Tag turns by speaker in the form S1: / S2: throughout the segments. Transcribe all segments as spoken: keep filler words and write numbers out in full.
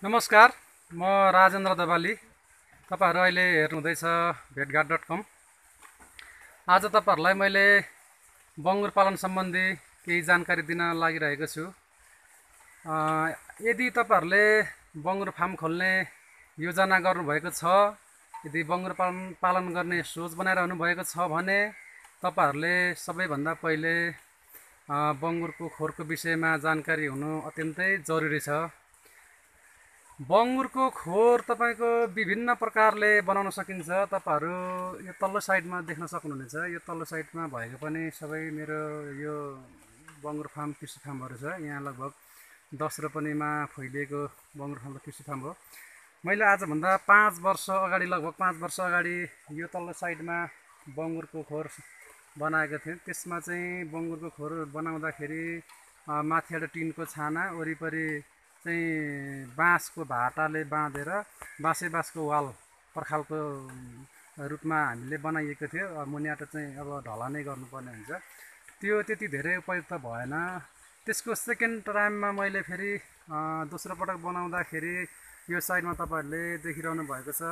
S1: नमस्कार, म राजेन्द्र दबाली। तपाईहरु अहिले हेर्नुहुँदैछ भेटघाट डट कम। आज तपाईहरुलाई मैले बङ्गुर पालन सम्बन्धी केही जानकारी दिन लागिरहेको छु। अ, यदि तपाईहरुले बङ्गुर फार्म खोल्ने योजना गर्नुभएको छ, यदि बङ्गुर पालन पालन गर्ने सोच बनाइरहनु भएको छ भने तपाईहरुले सबैभन्दा पहिले अ, बङ्गुरको खोरको विषयमा जानकारी हुनु अत्यन्तै जरुरी छ। बङ्गुरको खोर तपाईको विभिन्न प्रकारले बनाउन सकिन्छ। तपाईहरु यो तल्लो साइडमा देख्न सक्नुहुनेछ। यो तल्लो साइडमा भएको पनि सबै मेरो यो बङ्गुर फार्म कृषि फार्महरु छ। यहाँ लगभग दस रोपनीमा फैलिएको बङ्गुर फार्म कृषि फार्म हो। मैले आजभन्दा पाँच वर्ष अगाडि लगभग पाँच वर्ष अगाडि यो तल्लो साइडमा बङ्गुरको खोर बनाएको थिएँ। त्यसमा चाहिँ बङ्गुरको खोर बनाउँदाखेरि माथिबाट टिनको छाना वरिपरि चाहिँ बाँसको भाटाले बाँधेर बाँसे बाँसको वाल पर्खालको रूपमा हामीले बनाइएको थियो। मुनिबाट चाहिँ अब ढलानै गर्नुपर्ने हुन्छ। त्यो त्यति धेरै उपयुक्त भएन। त्यसको सेकेन्ड टाइममा मैले फेरि दोस्रो पटक बनाउँदाखेरि यो साइडमा तपाईहरुले देखिरहनु भएको छ।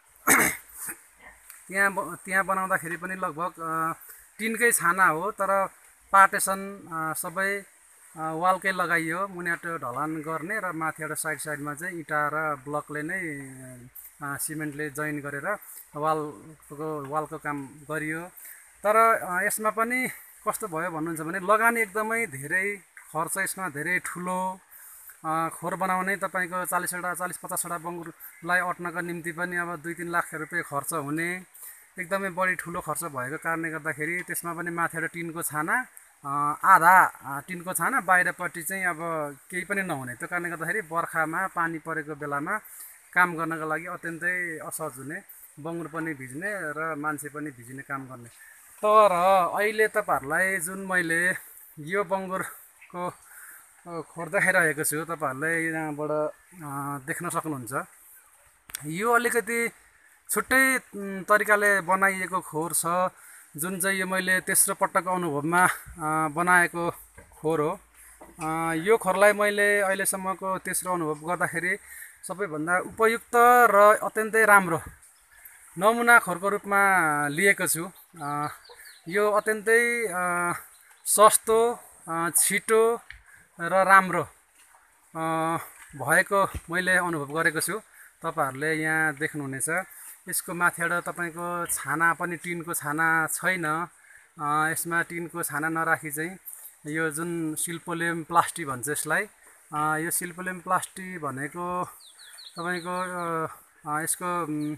S1: त्यहाँ त्यहाँ बनाउँदाखेरि पनि लगभग टिनकै छाना हो, तर पार्टेसन सबै वालकै लगाइयो। मुनिबाट ढलान गर्ने र माथिबाट साइड साइडमा चाहिँ इँटा र ब्लकले नै सिमेन्टले जोइन गरेर वालको वालको काम गरियो। तर यसमा पनि कस्तो भयो भन्नुहुन्छ भने लगानी एकदमै धेरै खर्च, यसमा धेरै ठुलो खोर बनाउने तपाईको चालीसवटा चालीस पचासवटा बङ्गुरलाई अट्नको निम्ति पनि अब दुई तीन लाख रुपियाँ खर्च हुने एकदमै बढी ठुलो खर्च भएको कारणले गर्दाखेरि त्यसमा पनि माथिबाट टिनको छाना, आधा टिनको छाना, बाहिरपट्टि चाहिँ अब केही पनि नहुने। त्यो कारणले गर्दाखेरि बर्खामा पानी परेको बेलामा काम गर्नको लागि अत्यन्तै असहज हुने, बङ्गुर पनि भिज्ने र मान्छे पनि भिज्ने काम गर्ने। तर अहिले तपाईहरुलाई जुन मैले यो बङ्गुरको खोर देखाइरहेको छु, तपाईहरुले यहाँबाट देख्न सक्नुहुन्छ। यो अलिकति छुट्टै तरिकाले बनाइएको खोर छ, जुन चाहिँ यो मैले तेस्रो पटकको अनुभवमा बनाएको खोर हो। यो खोरलाई मैले अहिलेसम्मको तेस्रो अनुभव गर्दाखेरि सबैभन्दा उपयुक्त र अत्यन्तै राम्रो नमुना खोरको रूपमा लिएको छु। यो अत्यन्तै सस्तो, छिटो र राम्रो भएको मैले अनुभव गरेको छु। तपाईहरुले यहाँ देख्नुहुनेछ। यसको माथिबाट तपाईको छाना पनि टिनको छाना छैन। यसमा टिनको छाना नराखी चाहिँ यो जुन सिल्पोलेम प्लास्टिक भन्छ यसलाई, यो सिल्पोलेम प्लास्टिक भनेको तपाईको यसको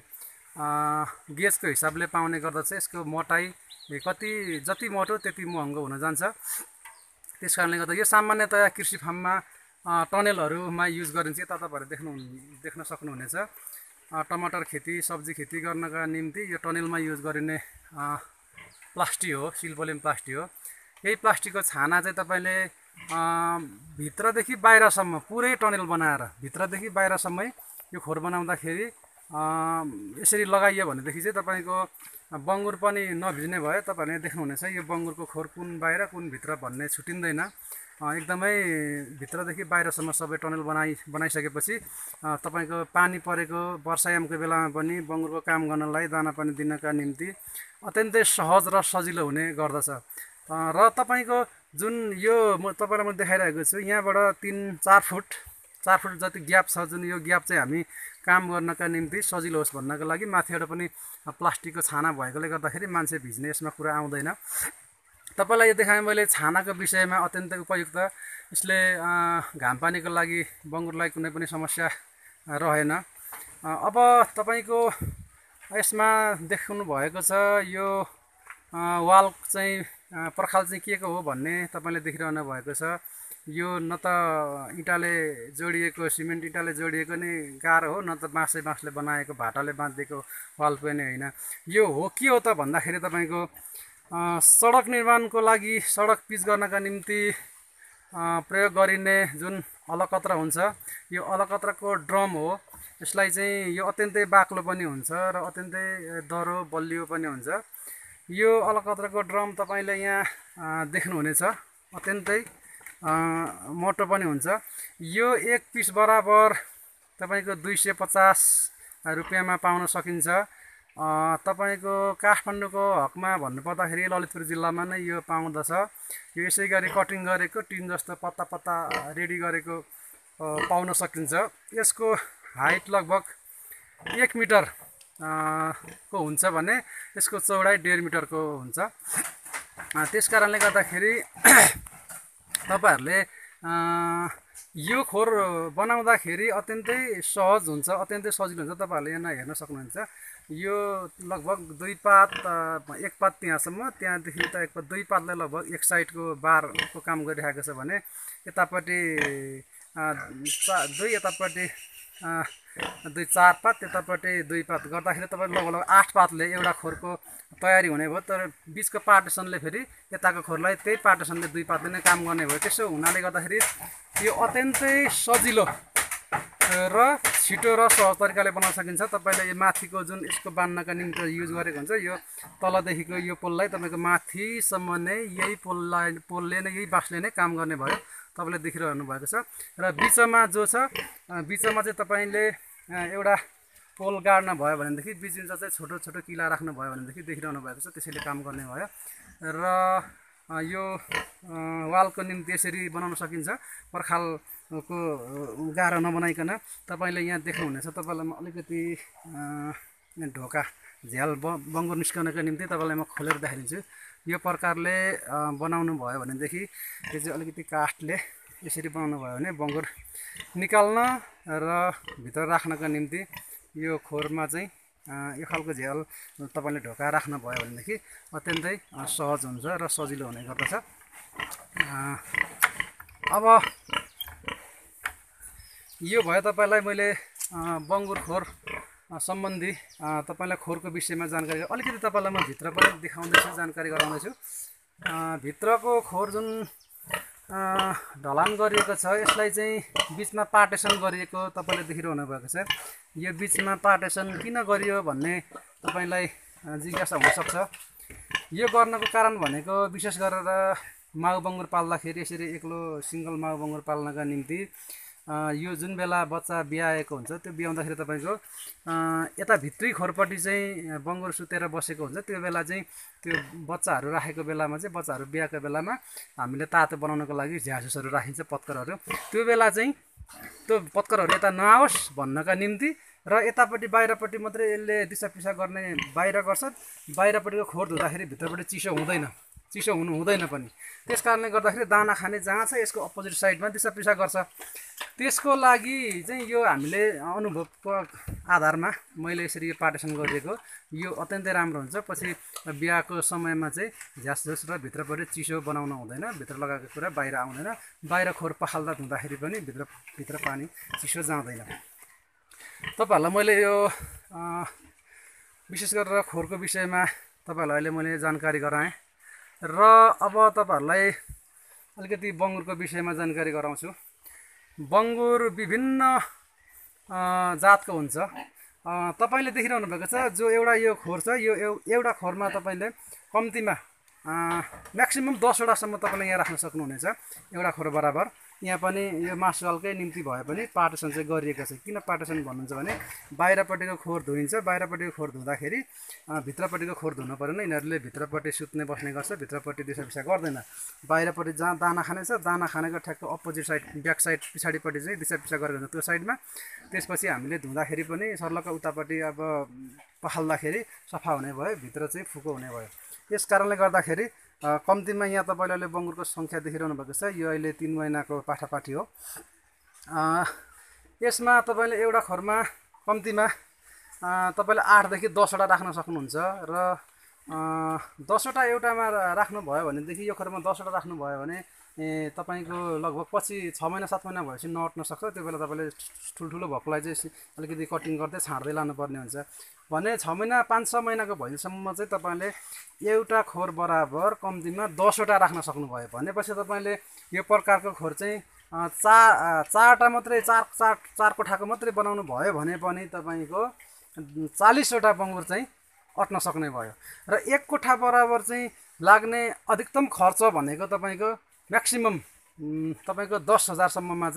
S1: गेजको हिसाबले पाउने गर्दछ। यसको मोटाइ कति जति मोटो त्यति महँगो हुन जान्छ। त्यसकारणले गर्दा यो सामान्यतया कृषि फार्ममा टनेलहरुमा युज गरिन्छ। यता तपाईहरुले देख्नु देख्न सक्नुहुनेछ। टमाटर खेती, सब्जी खेती गर्नका निम्ति यो टनेलमा युज गरिने प्लास्टिक हो, सिल्पोलेम प्लास्टिक हो। यही प्लास्टिकको छाना चाहिँ तपाईले भित्रदेखि बाहिरसम्म पुरै टनेल बनाएर भित्रदेखि बाहिरसम्मै यो खोर बनाउँदाखेरि यसरी लगाइयो भनेदेखि चाहिँ तपाईको बङ्गुर पनि नभिज्ने भयो। तपाईहरुले देख्नुहुनेछ यो बङ्गुरको खोर कुन बाहिर कुन भित्र भन्ने छुटिँदैन। एकदमै भित्रदेखि बाहिरसम्म सबै टनेल बनाइ बनाइसकेपछि तपाईको पानी परेको वर्षायामको बेलामा पनि बङ्गुरको काम गर्नलाई दाना पानी दिनका निम्ति अत्यन्तै सहज र सजिलो हुने गर्दछ। र तपाईको जुन यो म तपाईलाई म देखाइरहेको छु, यहाँबाट तीन चार फुट चार फुट जति ग्याप छ, जुन यो ग्याप चाहिँ हामी काम गर्नका निम्ति सजिलो होस् भन्नको लागि माथिबाट पनि प्लास्टिकको छाना भएकोले गर्दाखेरि मान्छे भिज्ने यसमा कुरा आउँदैन। तपाईलाई यो देखाएँ मैले छानाको विषयमा अत्यन्तै उपयुक्त। यसले घाम पानीको लागि बङ्गुरलाई कुनै पनि समस्या रहेन। अब तपाईको यसमा देख्नु भएको छ यो वाल चाहिँ पर्खाल चाहिँ के को हो भन्ने तपाईले देखिरहनु भएको छ। यो न त इँटाले जोडिएको, सिमेन्ट इँटाले जोडिएको नै गाह्रो हो, न त बाँसे बाँसले बनाएको भाटाले बाँधिएको वाल पनि होइन। यो हो के हो त भन्दाखेरि तपाईको सडक निर्माणको लागि, सडक पिच गर्नका निम्ति प्रयोग गरिने जुन अलकत्र हुन्छ, यो अलकत्रको ड्रम हो। यसलाई चाहिँ यो अत्यन्तै बाक्लो पनि हुन्छ र अत्यन्तै दह्रो बलियो पनि हुन्छ। यो अलकत्रको ड्रम तपाईले यहाँ देख्नुहुनेछ, अत्यन्तै मोटो पनि हुन्छ। यो एक पिस बराबर तपाईँको दुई सय पचास रुपियाँमा पाउन सकिन्छ। तपाईँको काठमाडौँको हकमा भन्नुपर्दाखेरि ललितपुर जिल्लामा नै यो पाउँदछ। यो यसै गरी कटिङ गरेको टिन जस्तो पत्ता पत्ता रेडी गरेको पाउन सकिन्छ। यसको हाइट लगभग एक मिटर को हुन्छ भने यसको चौडाइ डेढ मिटरको हुन्छ। त्यस कारणले गर्दाखेरि तपाईँहरूले यो खोर बनाउँदाखेरि अत्यन्तै सहज हुन्छ, अत्यन्तै सजिलो हुन्छ। तपाईँहरूले यहाँ हेर्न सक्नुहुन्छ यो लगभग दुई पात एक पात त्यहाँसम्म, त्यहाँदेखि त एक पात दुई पातले लगभग एक साइडको बारको काम गरिरहेको छ भने यतापट्टि दुई यतापट्टि दुई चार पात यतापट्टि दुई पात गर्दाखेरि तपाईँ लगभग लगभग आठ पातले एउटा खोरको तयारी हुने भयो। तर बिचको पार्टिसनले फेरि यताको खोरलाई त्यही पार्टिसनले दुई पातले नै काम गर्ने भयो। त्यसो हुनाले गर्दाखेरि यो अत्यन्तै सजिलो र छिटो र सहज तरिकाले बनाउन सकिन्छ। तपाईँले यो माथिको जुन यसको बान्नका निम्ति युज गरेको हुन्छ यो तलदेखिको यो पोललाई तपाईँको माथिसम्म नै यही पोललाई पोलले नै यही बाँसले नै काम गर्ने भयो। तपाईँले देखिरहनु भएको छ र बिचमा जो छ बिचमा चाहिँ तपाईँले एउटा पोल गाड्न भयो भनेदेखि बिच बिचमा चाहिँ छोटो छोटो किला राख्नु भयो भनेदेखि देखिरहनु भएको छ त्यसैले काम गर्ने भयो। र यो वालको निम्ति यसरी बनाउन सकिन्छ, पर्खालको गाह्रो नबनाइकन। तपाईँले यहाँ देख्नुहुनेछ, तपाईँलाई म अलिकति ढोका झ्याल बङ्गुर निस्कनको निम्ति तपाईँलाई म खोलेर देखाइदिन्छु। यो प्रकारले बनाउनु भयो भनेदेखि यो चाहिँ अलिकति काठले यसरी बनाउनु भयो भने बङ्गुर निकाल्न र भित्र राख्नका निम्ति यो खोरमा चाहिँ यो खालको झ्याल तपाईँले ढोका राख्नु भयो भनेदेखि अत्यन्तै सहज हुन्छ र सजिलो हुने गर्दछ। अब यो भयो तपाईँलाई मैले बङ्गुर खोर सम्बन्धी तपाईँलाई खोरको विषयमा जानकारी अलिकति तपाईँलाई म भित्र पनि देखाउँदैछु, जानकारी गराउँदैछु। भित्रको खोर जुन ढलान गरिएको छ यसलाई चाहिँ बिचमा पार्टेसन गरिएको तपाईँले देखिरहनु भएको छ। यो बिचमा पार्टेसन किन गरियो भन्ने तपाईँलाई जिज्ञासा हुनसक्छ। यो गर्नको कारण भनेको विशेष गरेर माउ बङ्गुर पाल्दाखेरि यसरी एक्लो सिङ्गल माउ बङ्गुर पाल्नका निम्ति यो जुन बेला बच्चा ब्याएको हुन्छ त्यो ब्याउँदाखेरि तपाईँको यता भित्री खोरपट्टि चाहिँ बङ्गुर सुतेर बसेको हुन्छ। त्यो बेला चाहिँ त्यो बच्चाहरू राखेको बेलामा चाहिँ बच्चाहरू ब्याएको बेलामा हामीले तातो बनाउनको लागि झ्यासुसहरू राखिन्छ, पत्करहरू। त्यो बेला चाहिँ त्यो पत्करहरू यता नआओस् भन्नका निम्ति र यतापट्टि बाहिरपट्टि मात्रै यसले दिसा पिसा गर्ने बाहिर गर्छ। बाहिरपट्टिको खोर धुँदाखेरि भित्रपट्टि चिसो हुँदैन, चिसो हुनु हुँदैन पनि। त्यस कारणले गर्दाखेरि दाना खाने जहाँ छ यसको अपोजिट साइडमा दिसा पिसा गर्छ। त्यसको लागि चाहिँ यो हामीले अनुभवको आधारमा मैले यसरी यो पार्टिसन गरिएको यो अत्यन्तै राम्रो हुन्छ। पछि बिहाको समयमा चाहिँ झ्यासझुस र भित्रपट्टि चिसो बनाउन हुँदैन, भित्र लगाएको कुरा बाहिर आउँदैन। बाहिर खोर पखाल्दा धुँदाखेरि पनि भित्र भित्र पानी चिसो जाँदैन। तपाईँहरूलाई मैले यो विशेष गरेर खोरको विषयमा तपाईँहरूलाई अहिले मैले जानकारी गराएँ र अब तपाईँहरूलाई अलिकति बङ्गुरको विषयमा जानकारी गराउँछु। बङ्गुर विभिन्न जातको हुन्छ। तपाईँले देखिरहनु भएको छ जो एउटा यो खोर छ यो एउटा खोरमा तपाईँले कम्तीमा म्याक्सिमम् दसवटासम्म तपाईँले यहाँ राख्न सक्नुहुनेछ एउटा खोर बराबर। यहाँ पनि यो मासुवालकै निम्ति भए पनि पार्टिसन चाहिँ गरिएको छ। किन पार्टिसन भन्नुहुन्छ भने बाहिरपट्टिको खोर धोइन्छ, बाहिरपट्टिको खोर धुँदाखेरि भित्रपट्टिको खोर धुनु परेन। यिनीहरूले भित्रपट्टि सुत्ने बस्ने गर्छ, भित्रपट्टि दिसा पिसा गर्दैन। बाहिरपट्टि जहाँ दाना खाने छ दाना खानेको ठ्याक्क अपोजिट साइड ब्याक साइड पछाडिपट्टि चाहिँ दिसा पिसा गरेको हुन्छ त्यो साइडमा। त्यसपछि हामीले धुँदाखेरि पनि सर्लक्क उतापट्टि अब पखाल्दाखेरि सफा हुने भयो, भित्र चाहिँ फुको हुने भयो। यस कारणले गर्दाखेरि कम्तीमा यहाँ तपाईँले अहिले बङ्गुरको सङ्ख्या देखिरहनु भएको छ। यो अहिले तिन महिनाको पाठापाठी हो। यसमा तपाईँले एउटा खोरमा कम्तीमा तपाईँले आठदेखि दसवटा राख्न सक्नुहुन्छ र दसवटा एउटामा राख्नुभयो भनेदेखि यो खोरमा दसवटा राख्नुभयो भने तपाईँको लगभग पछि छ महिना सात महिना भएपछि नअट्न सक्छ। त्यो बेला तपाईँले ठुल्ठुलो भक्कुलाई चाहिँ अलिकति कटिङ गर्दै छाड्दै लानुपर्ने हुन्छ भने छ महिना पाँच छ महिनाको भएसम्म चाहिँ तपाईँले एउटा खोर बराबर कम्तीमा दसवटा राख्न सक्नुभयो भनेपछि तपाईँले यो प्रकारको खोर चाहिँ चार चारवटा मात्रै चार चार चार कोठाको मात्रै बनाउनु भयो भने पनि तपाईँको चालिसवटा बङ्गुर चाहिँ अट्न सक्ने भयो। र एक कोठा बराबर चाहिँ लाग्ने अधिकतम खर्च भनेको तपाईँको म्याक्सिमम् तपाईँको दस हजारसम्ममा चाहिँ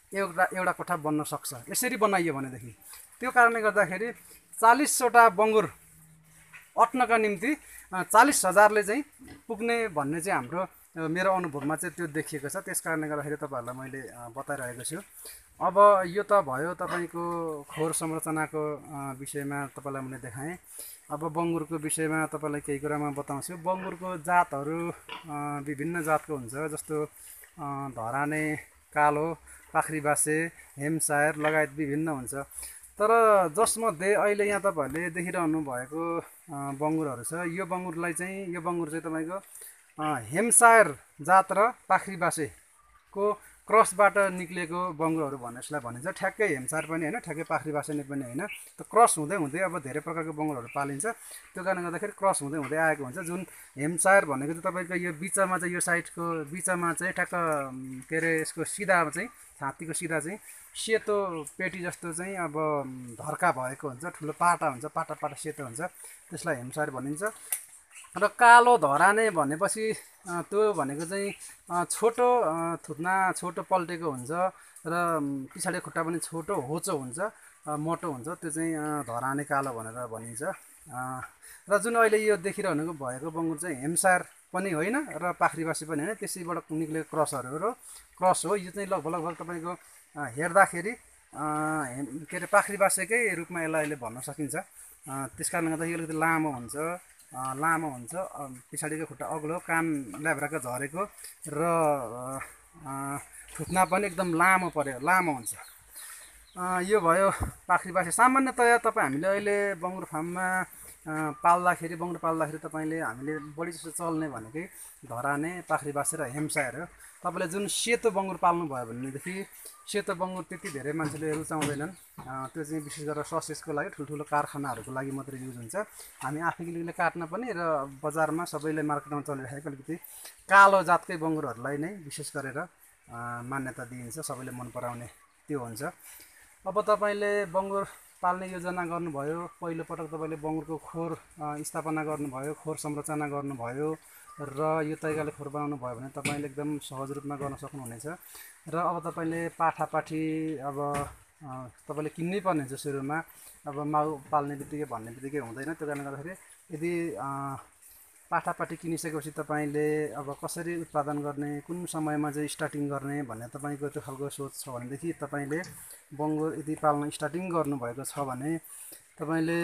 S1: एउटा एउटा कोठा बन्न सक्छ यसरी बनाइयो भनेदेखि। त्यो कारणले गर्दाखेरि चालिसवटा बङ्गुर अट्नका निम्ति चालिस हजारले चाहिँ पुग्ने भन्ने चाहिँ हाम्रो मेरो अनुभवमा चाहिँ त्यो देखिएको छ। त्यस कारणले गर्दाखेरि तपाईँहरूलाई मैले बताइरहेको छु। अब यो त भयो तपाईँको खोर संरचनाको विषयमा तपाईँलाई मैले देखाएँ। अब बङ्गुरको विषयमा तपाईँलाई केही कुरामा बताउँछु। बङ्गुरको जातहरू विभिन्न जातको हुन्छ, जस्तो धराने, कालो, पाख्रीबासे, हेम्सायर लगायत विभिन्न हुन्छ। तर जसमध्ये अहिले यहाँ तपाईँहरूले देखिरहनु भएको बङ्गुरहरू छ, यो बङ्गुरलाई चाहिँ यो बङ्गुर चाहिँ तपाईँको हेम्सायर जात र पाख्रीबासेको क्रसबाट निक्लिएको बङ्गुरहरू भन्ने यसलाई भनिन्छ। ठ्याक्कै हेम्सायर पनि होइन, ठ्याक्कै पाख्रीबासे नै पनि होइन, त क्रस हुँदै हुँदै अब धेरै प्रकारको बङ्गुरहरू पालिन्छ। त्यो कारणले गर्दाखेरि क्रस हुँदै हुँदै आएको हुन्छ। जुन हेम्सायर भनेको चाहिँ तपाईँको यो बिचमा चाहिँ यो साइडको बिचमा चाहिँ ठ्याक्क के अरे यसको सिधा चाहिँ छातीको सिधा चाहिँ सेतो पेटी जस्तो चाहिँ अब धर्का भएको हुन्छ, ठुलो पाटा हुन्छ, पाटा पाटा सेतो हुन्छ, त्यसलाई हेम्सायर भनिन्छ। र कालो धराने भनेपछि त्यो भनेको चाहिँ छोटो थुत्ना छोटो पल्टेको हुन्छ र पछाडि खुट्टा पनि छोटो होचो हुन्छ, मोटो हुन्छ, त्यो चाहिँ धराने कालो भनेर भनिन्छ। र जुन अहिले यो देखिरहनु भएको बङ्गुर चाहिँ हेम्सायर पनि होइन र पाख्रीबासे पनि होइन, त्यसैबाट निक्लेको क्रसहरू हो क्रस हो। यो चाहिँ लगभग लगभग तपाईँको हेर्दाखेरि के अरे पाख्रीबासेकै रूपमा यसलाई अहिले भन्न सकिन्छ। त्यस कारणले गर्दा यो अलिकति लामो हुन्छ लामो हुन्छ पछाडिको खुट्टा अग्लो, कान ल्याब्राको झरेको र थुत्ना पनि एकदम लामो पर्यो लामो हुन्छ। यो भयो पाख्रीबासे। सामान्यतया तपाईँ हामीले अहिले बङ्गुर फार्ममा पाल्दाखेरि बङ्गुर पाल्दाखेरि तपाईँले हामीले बढी जस्तो चल्ने भनेकै धराने, पाख्रीबासे र हेम्सायर हो। तपाईँले जुन सेतो बङ्गुर पाल्नु भयो भनेदेखि सेतो बङ्गुर त्यति धेरै मान्छेले रुचाउँदैनन्। त्यो चाहिँ विशेष गरेर ससेजको लागि ठुल्ठुलो कारखानाहरूको लागि मात्रै युज हुन्छ। हामी आफैले काट्न पनि र बजारमा सबैले मार्केटमा चलिरहेको अलिकति कालो जातकै बङ्गुरहरूलाई नै विशेष गरेर मान्यता दिइन्छ, सबैले मन पराउने त्यो हुन्छ। अब तपाईँले बङ्गुर पाल्ने योजना गर्नुभयो, पहिलोपटक तपाईँले बङ्गुरको खोर स्थापना गर्नुभयो, खोर संरचना गर्नुभयो र यो तरिकाले खोर बनाउनु भयो भने तपाईँले एकदम सहज रूपमा गर्न सक्नुहुनेछ। र अब तपाईँले पाठापाठी अब तपाईँले किन्नै पर्ने हुन्छ सुरुमा। अब माउ पाल्ने बित्तिकै भन्ने बित्तिकै हुँदैन। त्यो कारणले गर्दाखेरि यदि पाठापाठी किनिसकेपछि तपाईँले अब कसरी उत्पादन गर्ने, कुन समयमा चाहिँ स्टार्टिङ गर्ने भन्ने तपाईँको त्यो खालको सोच छ भनेदेखि तपाईँले बङ्गुर यदि पाल्न स्टार्टिङ गर्नुभएको छ भने तपाईँले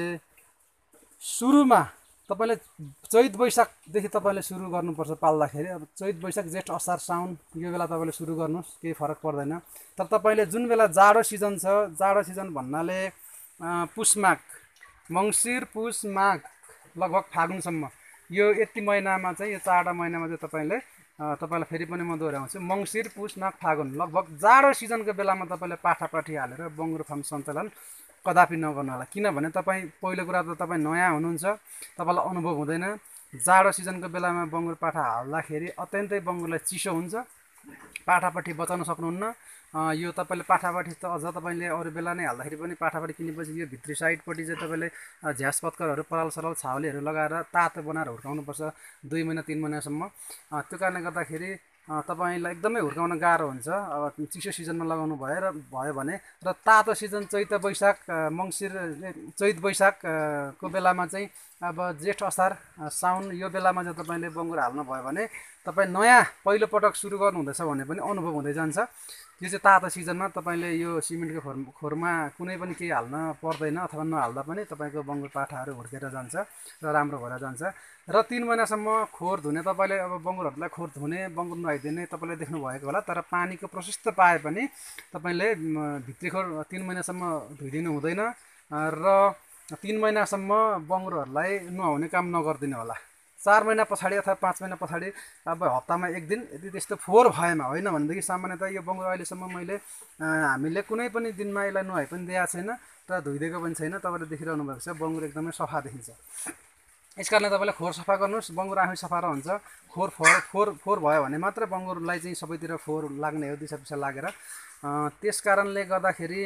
S1: सुरुमा तपाईँले चैत वैशाखदेखि तपाईँले सुरु गर्नुपर्छ पाल्दाखेरि। अब चैत वैशाख जेठ असार साउन यो बेला तपाईँले सुरु गर्नुहोस्, केही फरक पर्दैन। तर तपाईँले जुन बेला जाडो सिजन छ, जाडो सिजन भन्नाले पुष माघ, मङ्सिर पुष माघ लगभग फागुनसम्म, यो यति महिनामा चाहिँ यो चारवटा महिनामा चाहिँ तपाईँले तपाईँलाई फेरि पनि म दोहोऱ्याउँछु, मङ्सिर पुष माघ फागुन लगभग जाडो सिजनको बेलामा तपाईँले पाठापाठी हालेर बङ्गुर फार्म सञ्चालन कदापि नगर्नु होला। किनभने तपाईँ पहिलो कुरा त तपाईँ नयाँ हुनुहुन्छ, तपाईँलाई अनुभव हुँदैन। जाडो सिजनको बेलामा बङ्गुर पाठा हाल्दाखेरि अत्यन्तै बङ्गुरलाई चिसो हुन्छ, पाठापाठी बचाउन सक्नुहुन्न। यो तपाईँले पाठापाठी त अझ तपाईँले अरू बेला नै हाल्दाखेरि पनि पाठापाठी किनेपछि यो भित्री साइडपट्टि चाहिँ तपाईँले झ्यास पत्करहरू, पराल सराल छाउलेहरू लगाएर तातो बनाएर हुर्काउनुपर्छ दुई महिना तिन महिनासम्म। त्यो कारणले गर्दाखेरि तपाईँलाई एकदमै हुर्काउन गाह्रो हुन्छ अब चिसो सिजनमा लगाउनु भयो र भयो भने। र तातो सिजन चैत वैशाख मङ्सिर चैत वैशाखको बेलामा चाहिँ अब जेठ असार साउन यो बेलामा चाहिँ तपाईँले बङ्गुर हाल्नुभयो भने तपाईँ नयाँ पहिलोपटक सुरु गर्नुहुँदैछ भने पनि अनुभव हुँदै जान्छ। यो चाहिँ तातो सिजनमा तपाईँले यो सिमेन्टको खोर खोरमा कुनै पनि केही हाल्न पर्दैन, अथवा नहाल्दा पनि तपाईँको बङ्गुर पाठाहरू हुर्केर जान्छ र राम्रो भएर जान्छ। र तिन महिनासम्म खोर धुने तपाईँले अब बङ्गुरहरूलाई खोर धुने, बङ्गुर नुहाइदिने तपाईँले देख्नुभएको होला। तर पानीको प्रशस्त पाए पनि तपाईँले भित्री खोर तिन महिनासम्म धोइदिनु हुँदैन र तिन महिनासम्म बङ्गुरहरूलाई नुहाउने काम नगरिदिनु होला। चार महिना पछाडि अथवा पाँच महिना पछाडि अब हप्तामा एक दिन यदि त्यस्तो फोहोर भएमा, होइन भनेदेखि सामान्यतः यो बङ्गुर अहिलेसम्म मैले हामीले कुनै पनि दिनमा यसलाई नुहाइ पनि दिएको छैन र धोइदिएको पनि छैन। तपाईँले देखिरहनु भएको छ बङ्गुर एकदमै सफा देखिन्छ। यस कारणले तपाईँले खोर सफा गर्नुहोस्, बङ्गुर आफै सफा रहन्छ। खोर फोहोर फोहोर फोहोर भयो भने मात्र बङ्गुरलाई चाहिँ सबैतिर फोहोर लाग्ने हो, दिसा पिसा लागेर। त्यस कारणले गर्दाखेरि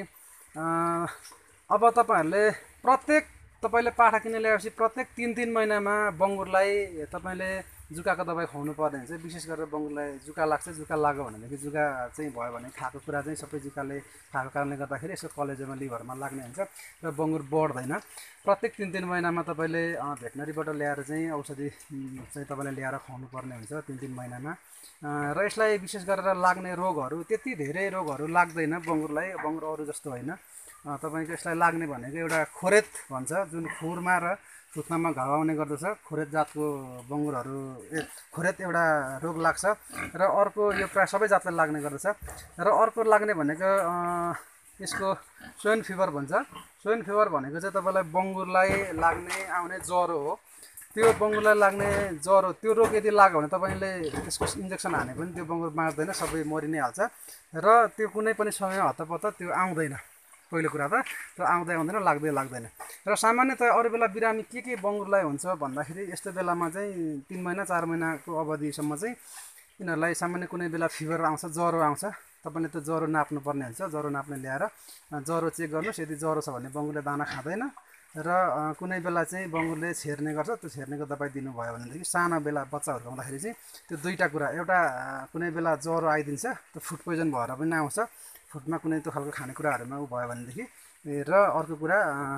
S1: अब तपाईँहरूले प्रत्येक तपाईँले पाठा किनेर ल्याएपछि प्रत्येक तिन तिन महिनामा बङ्गुरलाई तपाईँले जुकाको दबाई खुवाउनु पर्ने हुन्छ। विशेष गरेर बङ्गुरलाई जुका लाग्छ, जुका लाग्यो भनेदेखि जुका चाहिँ भयो भने खाएको कुरा चाहिँ सबै जुकाले खाएको कारणले गर्दाखेरि यसो कलेजोमा लिभरमा लाग्ने हुन्छ र बङ्गुर बढ्दैन। प्रत्येक तिन तिन महिनामा तपाईँले भेटनरीबाट ल्याएर चाहिँ औषधि चाहिँ तपाईँले ल्याएर खुवाउनु पर्ने हुन्छ तिन तिन महिनामा। र यसलाई विशेष गरेर लाग्ने रोगहरू त्यति धेरै रोगहरू लाग्दैन बङ्गुरलाई, बङ्गुर अरू जस्तो होइन। तपाईँको यसलाई लाग्ने भनेको एउटा खोरेत भन्छ, जुन खुरमा र थुत्नामा घाउ आउने गर्दछ, खोरेत जातको बङ्गुरहरू ए खोरेत एउटा रोग लाग्छ। र अर्को यो प्राय सबै जातलाई लाग्ने गर्दछ। र अर्को लाग्ने भनेको यसको स्वाइन फिभर भन्छ। स्वाइन फिभर भनेको चाहिँ तपाईँलाई बङ्गुरलाई लाग्ने आउने ज्वरो हो। त्यो बङ्गुरलाई लाग्ने ज्वरो, त्यो रोग यदि लाग्यो भने तपाईँले त्यसको इन्जेक्सन हाने पनि त्यो बङ्गुर बाँच्दैन, सबै मरि नै हाल्छ। र त्यो कुनै पनि समय हतपत त्यो आउँदैन। पहिलो कुरा त त्यो आउँदै आउँदैन, लाग्दै लाग्दैन। र सामान्यतया अरू बेला बिरामी के के बङ्गुरलाई हुन्छ भन्दाखेरि यस्तो बेलामा चाहिँ तिन महिना चार महिनाको अवधिसम्म चाहिँ यिनीहरूलाई सामान्य कुनै बेला फिभर आउँछ, ज्वरो आउँछ। तपाईँले त्यो ज्वरो नाप्नुपर्ने हुन्छ। ज्वरो नाप्ने ल्याएर ज्वरो चेक गर्नुहोस्, यदि ज्वरो छ भने बङ्गुरले दाना खाँदैन। र कुनै बेला चाहिँ बङ्गुरले छेर्ने गर्छ, त्यो छेर्नेको दबाई दिनुभयो भनेदेखि सानो बेला बच्चाहरू हुँदाखेरि चाहिँ त्यो दुईवटा कुरा, एउटा कुनै बेला ज्वरो आइदिन्छ, त्यो फुड पोइजन भएर पनि आउँछ, फुडमा कुनै त्यो खालको खानेकुराहरूमा उ भयो भनेदेखि। र अर्को कुरा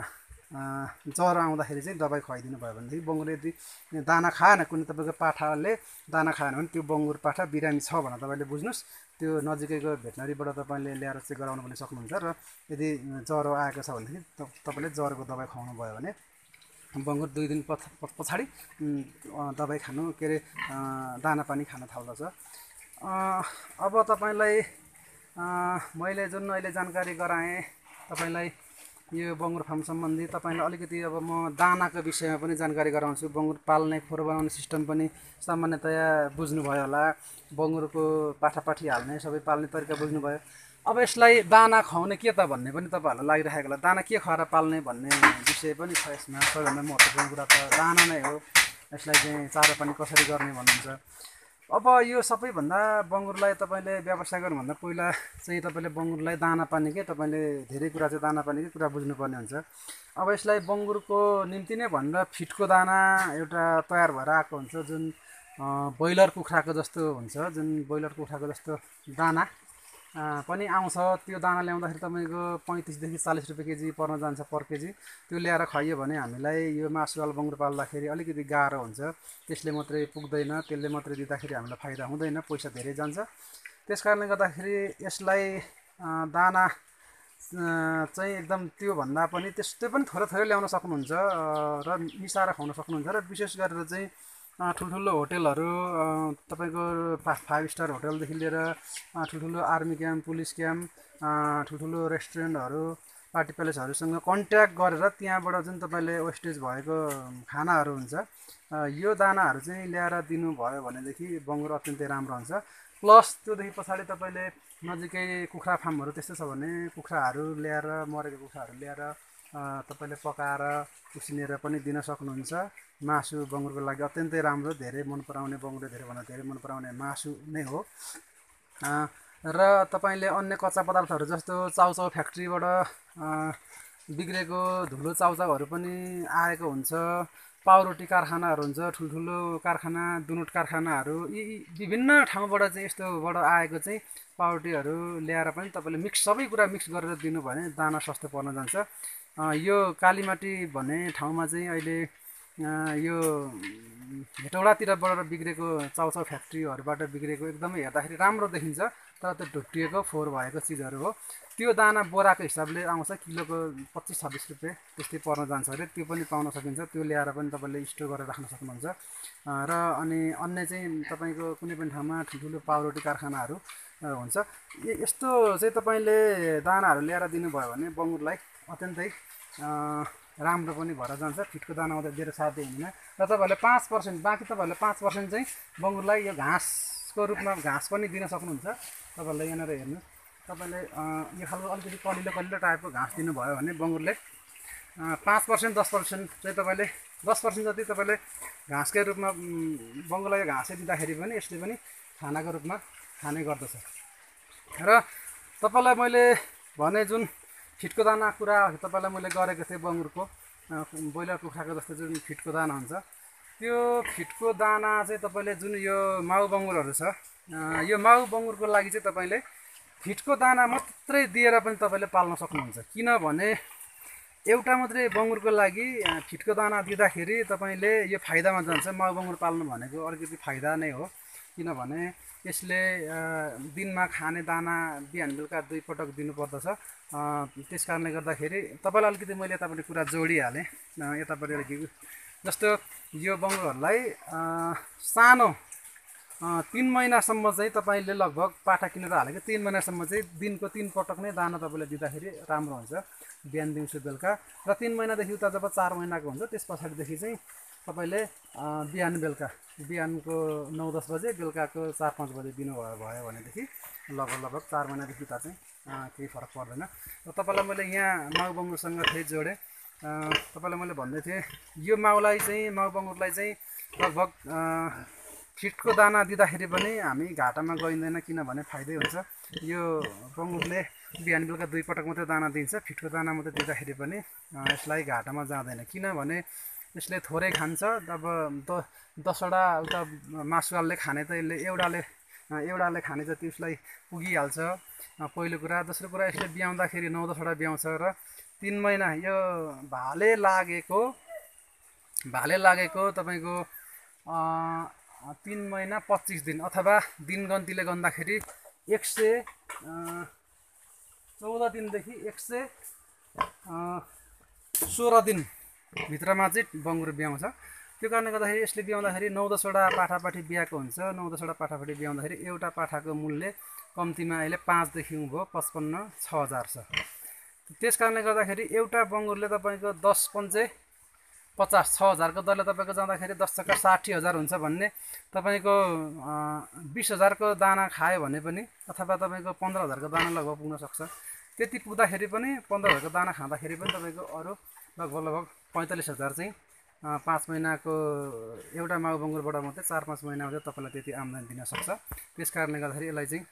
S1: ज्वरो आउँदाखेरि चाहिँ दबाई खुवाइदिनु भयो भनेदेखि बङ्गुरले यदि दाना खाएन, कुनै तपाईँको पाठाले दाना खाएन भने त्यो बङ्गुर पाठा बिरामी छ भनेर तपाईँले बुझ्नुहोस्। त्यो नजिकैको भेटनरीबाट तपाईँले ल्याएर चेक गराउनु पनि सक्नुहुन्छ। र यदि ज्वरो आएको छ भनेदेखि तपाईँले ज्वरोको दबाई खुवाउनु भयो भने बङ्गुर दुई दिन पछाडि दबाई खानु के अरे दाना पानी खान थाल्दछ। अब तपाईँलाई मैले जुन अहिले जानकारी गराएँ तपाईँलाई यो बङ्गुर फार्म सम्बन्धी, तपाईँलाई अलिकति अब म दानाको विषयमा पनि जानकारी गराउँछु। बङ्गुर पाल्ने, खोर बनाउने सिस्टम पनि सामान्यतया बुझ्नुभयो होला, बङ्गुरको पाठापाठी हाल्ने सबै पाल्ने तरिका बुझ्नुभयो। अब यसलाई दाना खुवाउने के त भन्ने पनि तपाईँहरूलाई लागिरहेको होला, दाना के खुवाएर पाल्ने भन्ने विषय पनि छ यसमा। सबैभन्दा महत्त्वपूर्ण कुरा त दाना नै हो। यसलाई चाहिँ चारो पानी कसरी गर्ने भन्नुहुन्छ। अब यो सबैभन्दा बङ्गुरलाई तपाईँले व्यवसाय गर्नुभन्दा पहिला चाहिँ तपाईँले बङ्गुरलाई दाना पानीकै तपाईँले धेरै कुरा चाहिँ दाना पानीकै कुरा बुझ्नुपर्ने हुन्छ। अब यसलाई बङ्गुरको निम्ति नै भनेर फिटको दाना एउटा तयार भएर आएको हुन्छ, जुन ब्रोइलर कुखुराको जस्तो हुन्छ, जुन ब्रोइलर कुखुराको जस्तो दाना पनि आउँछ। त्यो दाना ल्याउँदाखेरि तपाईँको पैँतिसदेखि चालिस रुपियाँ केजी पर्न जान्छ पर केजी। त्यो ल्याएर खुवाइयो भने हामीलाई यो मासुवाल बङ्गुर पाल्दाखेरि अलिकति गाह्रो हुन्छ। त्यसले मात्रै पुग्दैन, त्यसले मात्रै दिँदाखेरि हामीलाई फाइदा हुँदैन, पैसा धेरै जान्छ। त्यस कारणले गर्दाखेरि यसलाई दाना चाहिँ एकदम त्योभन्दा पनि त्यस्तै पनि थोरै थोरै ल्याउन सक्नुहुन्छ र मिसाएर खुवाउन सक्नुहुन्छ। र विशेष गरेर चाहिँ ठुल्ठुलो होटेलहरू, तपाईँको फाइभ स्टार होटलदेखि लिएर ठुल्ठुलो आर्मी क्याम्प, पुलिस क्याम्प, ठुल्ठुलो रेस्टुरेन्टहरू, पार्टी प्यालेसहरूसँग कन्ट्याक्ट गरेर त्यहाँबाट जुन तपाईँले वेस्टेज भएको खानाहरू हुन्छ, यो दानाहरू चाहिँ ल्याएर दिनुभयो भनेदेखि बङ्गुर अत्यन्तै राम्रो हुन्छ। प्लस त्योदेखि पछाडि तपाईँले नजिकै कुखुरा फार्महरू त्यस्तो छ भने कुखुराहरू ल्याएर, मरेको कुखुराहरू ल्याएर तपाईँले पकाएर उसिनेर पनि दिन सक्नुहुन्छ। मासु बङ्गुरको लागि अत्यन्तै राम्रो, धेरै मन पराउने, बङ्गुरले धेरैभन्दा धेरै मन पराउने मासु नै हो। र तपाईँले अन्य कच्चा पदार्थहरू जस्तो चाउचाउ फ्याक्ट्रीबाट बिग्रेको धुलो चाउचाउहरू पनि आएको हुन्छ, पाउरोटी कारखानाहरू हुन्छ, ठुल्ठुलो कारखाना, दुनुट कारखानाहरू, यी विभिन्न ठाउँबाट चाहिँ यस्तोबाट आएको चाहिँ पाउरोटीहरू ल्याएर पनि तपाईँले मिक्स सबै कुरा मिक्स गरेर दिनु भने दाना सस्तो पर्न जान्छ। यो कालीमाटी भन्ने ठाउँमा चाहिँ अहिले यो हेटौडातिरबाट बिग्रेको चाउचाउ फ्याक्ट्रीहरूबाट बिग्रेको एकदमै हेर्दाखेरि राम्रो देखिन्छ, तर त्यो ढुट्टिएको फोहोर भएको चिजहरू हो। त्यो दाना बोराको हिसाबले आउँछ, किलोको पच्चिस छब्बिस रुपियाँ त्यस्तै पर्न जान्छ अरे, त्यो पनि पाउन सकिन्छ। त्यो ल्याएर पनि तपाईँले स्टोर गरेर राख्न सक्नुहुन्छ। र अनि अन्य चाहिँ तपाईँको कुनै पनि ठाउँमा ठुल्ठुलो पाउरोटी कारखानाहरू हुन्छ। यस्तो चाहिँ तपाईँले दानाहरू ल्याएर दिनुभयो भने बङ्गुरलाई अत्यन्तै राम्रो पनि भएर जान्छ। फिटको दाना आउँदा दिएर साध्य हुँदैन। र तपाईँहरूले पाँच पर्सेन्ट बाँकी तपाईँहरूले पाँच पर्सेन्ट चाहिँ बङ्गुरलाई यो घाँसको रूपमा घाँस पनि दिन सक्नुहुन्छ। तपाईँहरूले यहाँनिर हेर्नुहोस्, तपाईँले यो खालको अलिकति कलिलो कलिलो टाइपको घाँस दिनुभयो भने बङ्गुरले पाँच पर्सेन्ट दस पर्सेन्ट चाहिँ तपाईँले दस पर्सेन्ट जति तपाईँले घाँसकै रूपमा बङ्गुरलाई घाँसै दिँदाखेरि पनि यसले पनि खानाको रूपमा खाने गर्दछ। र तपाईँलाई मैले भने जुन फिटको दाना कुरा तपाईँलाई मैले गरेको थिएँ, बङ्गुरको ब्रोइलर कुखुराको जस्तो जुन फिटको दाना हुन्छ, त्यो फिटको दाना चाहिँ तपाईँले जुन यो माउ बङ्गुरहरू छ यो माउ बङ्गुरको लागि चाहिँ तपाईँले फिटको दाना मात्रै दिएर पनि तपाईँले पाल्न सक्नुहुन्छ। किनभने एउटा मात्रै बङ्गुरको लागि फिटको दाना दिँदाखेरि तपाईँले यो फाइदामा जान्छ। माउ बङ्गुर पाल्नु भनेको अलिकति फाइदा नै हो, किनभने यसले दिनमा खाने दाना बिहान बेलुका दुई पटक दिनुपर्दछ। त्यस कारणले गर्दाखेरि तपाईँलाई अलिकति मैले यतापट्टि कुरा जोडिहालेँ। यतापट्टि अलिकति जस्तो यो बङ्गुरहरूलाई सानो तिन महिनासम्म चाहिँ तपाईँले लगभग पाठा किनेर हालेको तिन महिनासम्म चाहिँ दिनको तिन पटक नै दाना तपाईँले दिँदाखेरि राम्रो हुन्छ, बिहान दिउँसो बेलुका। र तिन महिनादेखि उता जब चार महिनाको हुन्छ त्यस पछाडिदेखि चाहिँ तपाईँले बिहान बेलुका बिहानको नौ दस बजे बेलुकाको चार पाँच बजे दिनुभयो भयो भनेदेखि लगभग लगभग चार महिनादेखि उता चाहिँ केही फरक पर्दैन। र तपाईँलाई मैले यहाँ माउ बङ्गुरसँग फेरि जोडेँ। तपाईँलाई मैले भन्दै थिएँ यो माउलाई चाहिँ माउ बङ्गुरलाई चाहिँ लगभग फिटको दाना दिँदाखेरि पनि हामी घाटामा गइँदैन, किनभने फाइदै हुन्छ। यो बङ्गुरले बिहान बेलुका दुई पटक मात्रै दाना दिन्छ, फिटको दाना मात्रै दिँदाखेरि पनि यसलाई घाटामा जाँदैन। किनभने यसले थोरै खान्छ, अब द दसवटा उता मासुवालले खाने त यसले एउटाले एउटाले खाने जति उसलाई पुगिहाल्छ पहिलो कुरा। दोस्रो कुरा यसले ब्याउँदाखेरि नौ दसवटा ब्याउँछ र तिन महिना यो भाले लागेको भाले लागेको तपाईँको तिन महिना पच्चिस दिन अथवा दिन गन्तीले गन्दाखेरि एक सय चौध दिनदेखि एक सय सोह्र दिनभित्रमा चाहिँ बङ्गुर ब्याउँछ। त्यो कारणले गर्दाखेरि यसले ब्याउँदाखेरि नौ दसवटा पाठापाठी ब्याएको हुन्छ। नौ दसवटा पाठापाठी ब्याउँदाखेरि एउटा पाठाको मूल्य कम्तीमा अहिले पाँचदेखि उँभो पचपन्न छ हजार छ। त्यस कारणले गर्दाखेरि एउटा बङ्गुरले तपाईँको दस पन्चे पचास छ हजारको दरले तपाईँको जाँदाखेरि दस चक्का साठी हजार हुन्छ भन्ने तपाईँको बिस हजारको दाना खायो भने पनि अथवा तपाईँको पन्ध्र हजारको दाना लगभग पुग्न सक्छ। त्यति पुग्दाखेरि पनि पन्ध्र हजारको दाना खाँदाखेरि पनि तपाईँको अरू लगभग लगभग पैँतालिस हजार चाहिँ पाँच महिनाको एउटा माउ बङ्गुरबाट मात्रै चार पाँच महिनामा चाहिँ तपाईँलाई त्यति आम्दानी दिन सक्छ। त्यस कारणले गर्दाखेरि यसलाई चाहिँ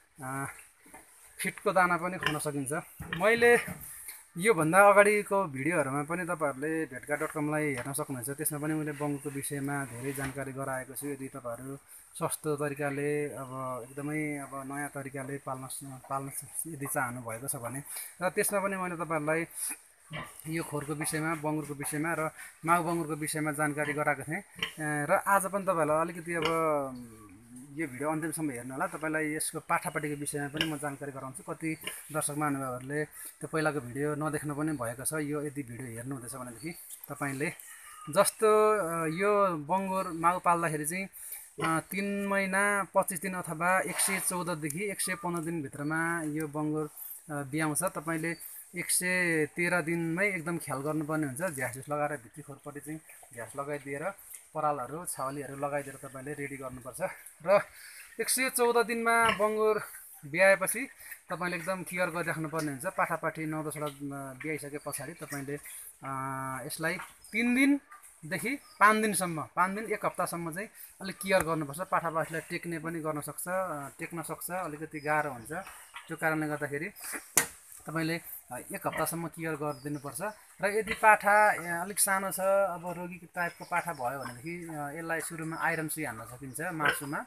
S1: फिटको दाना पनि खुवाउन सकिन्छ। मैले योभन्दा अगाडिको भिडियोहरूमा पनि तपाईँहरूले भेटघाट डट कमलाई हेर्न सक्नुहुन्छ। त्यसमा पनि मैले बङ्गुरको विषयमा धेरै जानकारी गराएको छु। यदि तपाईँहरू सस्तो तरिकाले अब एकदमै अब नयाँ तरिकाले पाल्न पाल्न यदि चाहनु भएको छ भने र त्यसमा पनि मैले तपाईँहरूलाई यो खोरको विषयमा बङ्गुरको विषयमा र माउ बङ्गुरको विषयमा जानकारी गराएको थिएँ। र आज पनि तपाईँहरूलाई अलिकति अब यो भिडियो अन्तिमसम्म हेर्नु होला। तपाईँलाई यसको पाठापाठीको विषयमा पनि म जानकारी गराउँछु। कति दर्शक महानुभावहरूले त्यो पहिलाको भिडियो नदेख्नु पनि भएको छ। यो यदि भिडियो हेर्नु हुँदैछ भनेदेखि तपाईँले जस्तो यो बङ्गुर माउ पाल्दाखेरि चाहिँ तिन महिना पच्चिस दिन अथवा एक सय चौधदेखि एक सय पन्ध्र दिनभित्रमा यो बङ्गुर ब्याउँछ। तपाईँले एक सय तेह्र दिनमै एकदम ख्याल गर्नुपर्ने हुन्छ। झ्यास झुस लगाएर भित्री खोरपट्टि चाहिँ झ्यास लगाइदिएर परालहरू छाउलीहरू लगाइदिएर तपाईँले रेडी गर्नुपर्छ। र एक सय चौध दिनमा बङ्गुर ब्याएपछि तपाईँले एकदम केयर गरिराख्नुपर्ने हुन्छ। पाठापाठी नौ दसवटा ब्याइसके पछाडि तपाईँले यसलाई तिन दिनदेखि पाँच दिनसम्म पाँच दिन एक हप्तासम्म चाहिँ अलिक केयर गर्नुपर्छ। पाठापाठीलाई टेक्ने पनि गर्न सक्छ, टेक्न सक्छ, अलिकति गाह्रो हुन्छ। त्यो कारणले गर्दाखेरि तपाईँले एक हप्तासम्म केयर गरिदिनुपर्छ। र यदि पाठा अलिक सानो छ, अब रोगी टाइपको पाठा भयो भनेदेखि यसलाई सुरुमा आइरन सुई हान्न सकिन्छ मासुमा।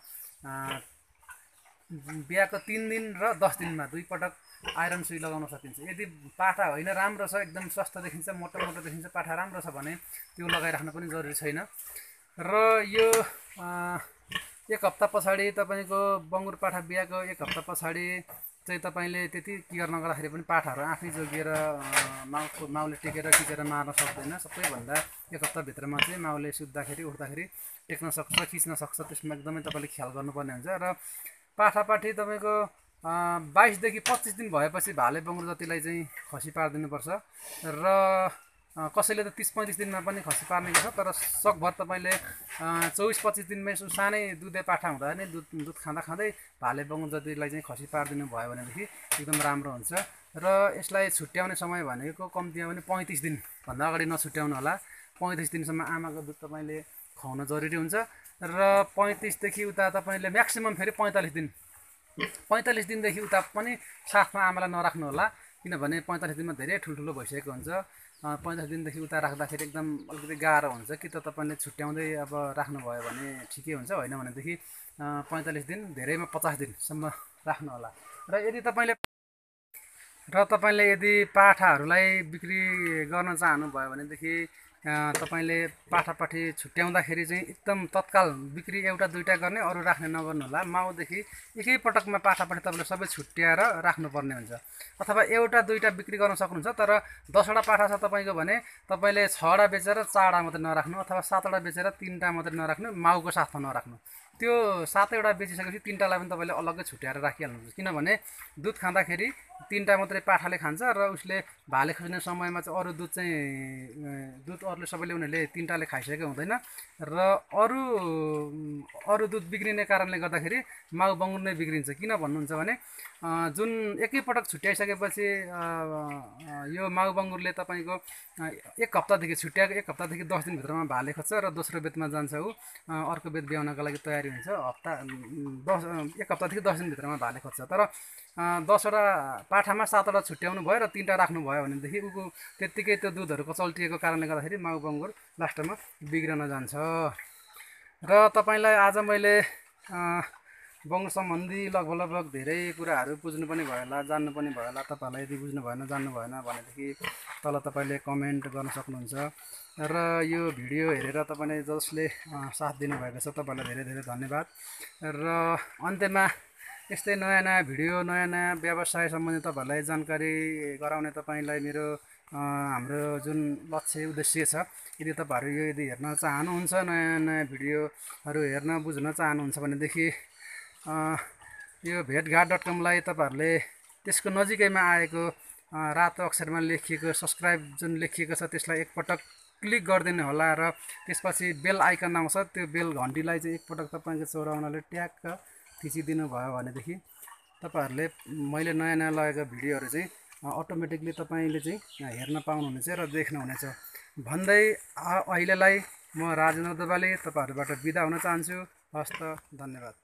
S1: बिहाको तिन दिन र दस दिनमा दुई पटक आइरन सुई लगाउन सकिन्छ। यदि पाठा होइन राम्रो छ, एकदम स्वस्थ देखिन्छ, मोटो मोटो देखिन्छ, पाठा राम्रो छ भने त्यो लगाइराख्नु पनि जरुरी छैन। र यो एक हप्ता पछाडि तपाईँको बङ्गुर पाठा बिहाको एक हप्ता पछाडि चाहिँ तपाईँले त्यति केयर नगर्दाखेरि पनि पाठाहरू आफै जोगिएर माउको माउले टेकेर खिचेर मार्न सक्दैन। सबैभन्दा एक हप्ताभित्रमा चाहिँ माउले सुत्दाखेरि उठ्दाखेरि टेक्न सक्छ, खिच्न सक्छ। त्यसमा एकदमै तपाईँले ख्याल गर्नुपर्ने हुन्छ। र पाठापाठी तपाईँको बाइसदेखि पच्चिस दिन भएपछि भाले बङ्गुर जतिलाई चाहिँ खसी पारिदिनुपर्छ। र कसैले त तिस पैँतिस दिनमा पनि खसी पार्ने गर्छ। तर सकभर तपाईँले चौबिस पच्चिस दिनमै सानै दुधे पाठा हुँदा नै दुध दुध खाँदा खाँदै भाले बङ्गुर जतिलाई चाहिँ खसी पारिदिनु भयो भनेदेखि एकदम राम्रो हुन्छ। र यसलाई छुट्याउने समय भनेको कम्तीमा पनि पैँतिस दिनभन्दा अगाडि नछुट्याउनु होला। पैँतिस दिनसम्म आमाको दुध तपाईँले खुवाउन जरुरी हुन्छ। र पैँतिसदेखि उता तपाईँले म्याक्सिमम् फेरि पैँतालिस दिन पैँतालिस दिनदेखि उता पनि साथमा आमालाई नराख्नु होला। किनभने पैँतालिस दिनमा धेरै ठुल्ठुलो भइसकेको हुन्छ। पैँतालिस दिनदेखि उता राख्दाखेरि एकदम अलिकति गाह्रो हुन्छ कि त तपाईँले छुट्याउँदै अब राख्नुभयो भने ठिकै हुन्छ, होइन भनेदेखि पैँतालिस दिन धेरैमा पचास दिनसम्म राख्नु होला। र यदि तपाईँले र तपाईँले यदि पाठाहरूलाई बिक्री गर्न चाहनुभयो भनेदेखि तपाईँले पाठापाठी छुट्याउँदाखेरि चाहिँ एकदम तत्काल बिक्री एउटा दुईवटा गर्ने, अरू राख्ने नगर्नु होला। माउदेखि एकै पटकमा पाठापाठी तपाईँले सबै छुट्याएर राख्नुपर्ने हुन्छ। अथवा एउटा दुईवटा बिक्री गर्न सक्नुहुन्छ, तर दसवटा पाठा छ तपाईँको भने तपाईँले छवटा बेचेर चारवटा मात्रै नराख्नु, अथवा सातवटा बेचेर तिनवटा मात्रै नराख्नु, माउको साथमा नराख्नु। त्यो सातैवटा बेचिसकेपछि तिनवटालाई पनि तपाईँले अलग्गै छुट्याएर राखिहाल्नुहुन्छ। किनभने दुध खाँदाखेरि तिनवटा मात्रै पाठाले खान्छ र उसले भाले खोज्ने समयमा चाहिँ अरू दुध चाहिँ दुध अरूले सबैले उनीहरूले तिनवटाले खाइसकेको हुँदैन र अरू अरू दुध बिग्रिने कारणले गर्दाखेरि माउ बङ्गुर नै बिग्रिन्छ। किन भन्नुहुन्छ भने जुन एकैपटक छुट्याइसकेपछि यो माउ बङ्गुरले तपाईँको एक हप्तादेखि छुट्याएको एक हप्तादेखि दस दिनभित्रमा भाले खोज्छ र दोस्रो बेदमा जान्छ, ऊ अर्को बेद ब्याउनका लागि तयारी हुन्छ। हप्ता दस एक हप्तादेखि दस दिनभित्रमा भाले खोज्छ। तर दसवटा पाठामा सातवटा छुट्याउनु भयो र तिनवटा राख्नुभयो भनेदेखि उको त्यत्तिकै त्यो दुधहरू कचल्टिएको कारणले गर्दाखेरि माउ बङ्गुर लास्टमा बिग्रन जान्छ। र तपाईँलाई आज मैले बङ्गुर सम्बन्धी लगभग लगभग धेरै कुराहरू बुझ्नु पनि भयो होला, जान्नु पनि भयो होला। तपाईँहरूलाई यदि बुझ्नु भएन, जान्नु भएन भनेदेखि तल तपाईँले कमेन्ट गर्न सक्नुहुन्छ। र यो भिडियो हेरेर तपाईँले जसले साथ दिनुभएको छ तपाईँलाई धेरै धेरै धन्यवाद। र अन्त्यमा यस्तै नयाँ नयाँ भिडियो, नयाँ नयाँ व्यवसाय सम्बन्धी तपाईँहरूलाई जानकारी गराउने तपाईँलाई मेरो हाम्रो जुन लक्ष्य उद्देश्य छ। यदि तपाईँहरू यो यदि हेर्न चाहनुहुन्छ, नयाँ नयाँ भिडियोहरू हेर्न बुझ्न चाहनुहुन्छ भनेदेखि यो भेटघाट डट कमलाई तपाईँहरूले त्यसको नजिकैमा आएको रातो अक्षरमा लेखिएको सब्सक्राइब जुन लेखिएको छ त्यसलाई एकपटक क्लिक गरिदिनु होला। र त्यसपछि बेल आइकन आउँछ, त्यो बेल घन्टीलाई चाहिँ एकपटक तपाईँको चौराउनाले ट्याक्क थिचिदिनु भयो भनेदेखि तपाईँहरूले मैले नयाँ नयाँ लगेको भिडियोहरू चाहिँ अटोमेटिकली तपाईँले चाहिँ हेर्न पाउनुहुनेछ र देख्नुहुनेछ भन्दै अहिलेलाई म राजेन्द्र दोबाले तपाईँहरूबाट बिदा हुन चाहन्छु। हस्त, धन्यवाद।